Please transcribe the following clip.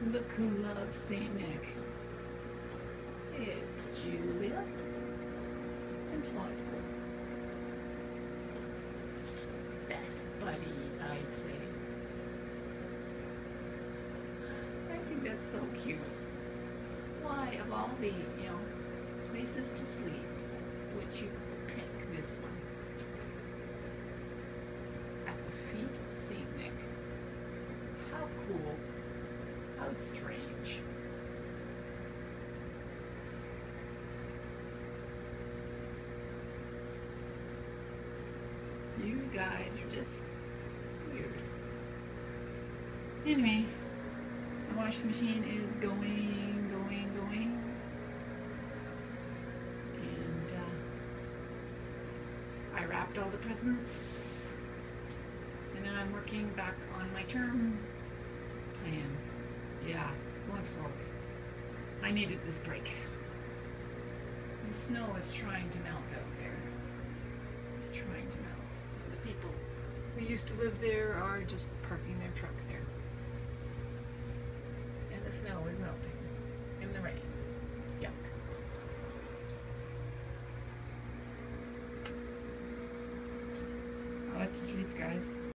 Look who loves St. Nick. It's Julia and Floyd. Best buddies, I'd say. I think that's so cute. Why, of all the, places to sleep, would you pick this one? At the feet of St. Nick. How cool. How strange. You guys are just weird. Anyway, the washing machine is going. And I wrapped all the presents. And now I'm working back on my term plan. Yeah, it's going slowly. I needed this break. The snow is trying to melt out there. It's trying to melt. The people who used to live there are just parking their truck there. And the snow is melting.